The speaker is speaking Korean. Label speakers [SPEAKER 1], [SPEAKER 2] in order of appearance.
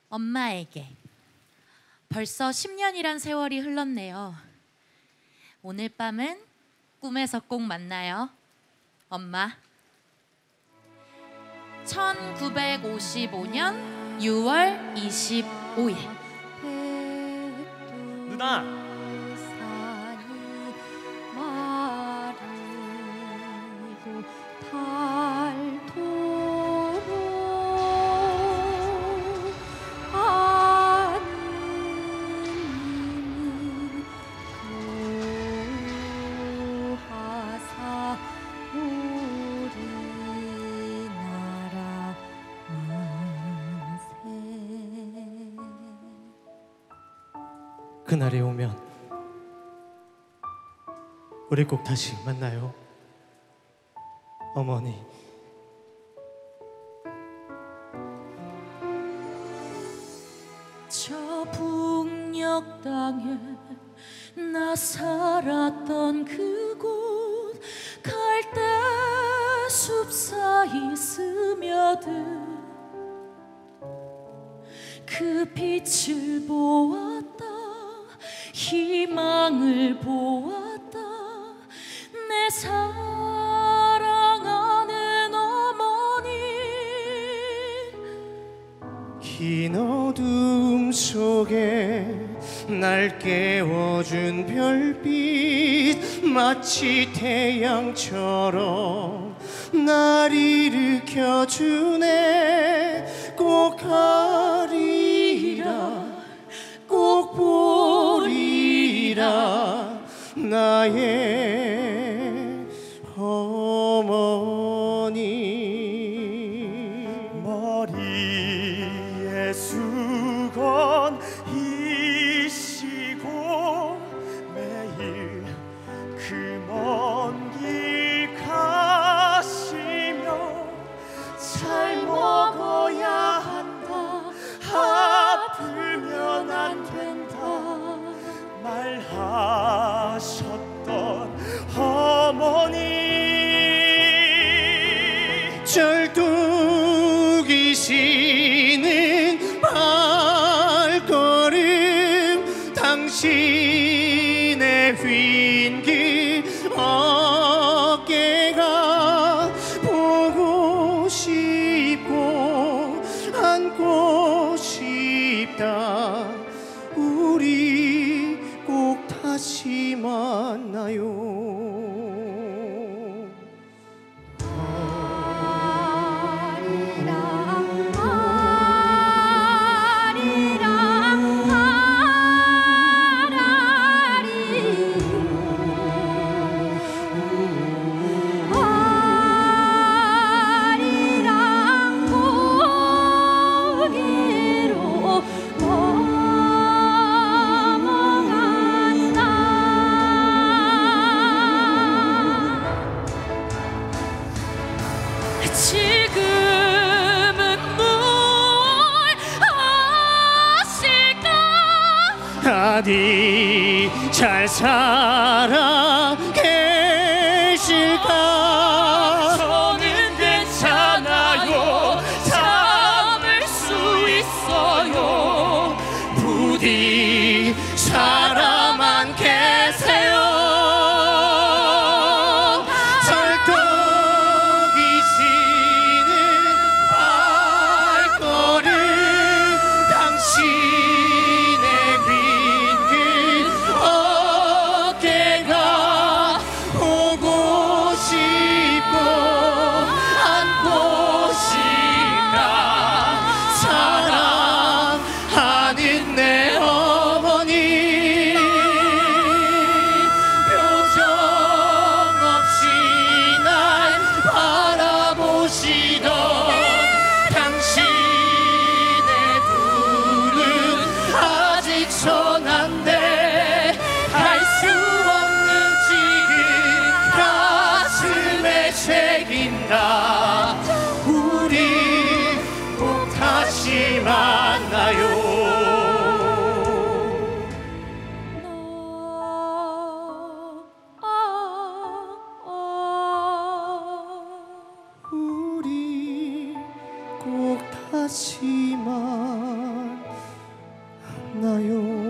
[SPEAKER 1] 엄마에게. 벌써 10년이란 세월이 흘렀네요. 오늘 밤은 꿈에서 꼭 만나요, 엄마. 1955년 6월 25일.
[SPEAKER 2] 누나! 그날이 오면 우리 꼭 다시 만나요, 어머니.
[SPEAKER 1] 저 북녘 땅에 나 살았던 그곳, 갈대숲 사이 스며든 그 빛을 보았다, 희망을 보았다. 내 사랑하는 어머니.
[SPEAKER 2] 긴 어둠 속에 날 깨워준 별빛, 마치 태양처럼 날 일으켜주네. 꼭 가리라, 꼭 보리라, 나의 어머니. 머리에 수건 이시고 매일 그 먼 길 가시며 잘 먹어야 한다, 아프면 안 된다 말하셨던 어머니. 절뚝이시는 발걸음, 당신의 휜길 어깨가 보고 싶고 안고 싶다. 우리 꼭 다시 만나요.
[SPEAKER 1] 지금은 무엇 하실까?
[SPEAKER 2] 어디 잘 살아 계실까? 저는 괜찮아요, 참을 수 있어요. 부디 살아만 계세요. 사랑하는 내
[SPEAKER 3] 괜찮아요.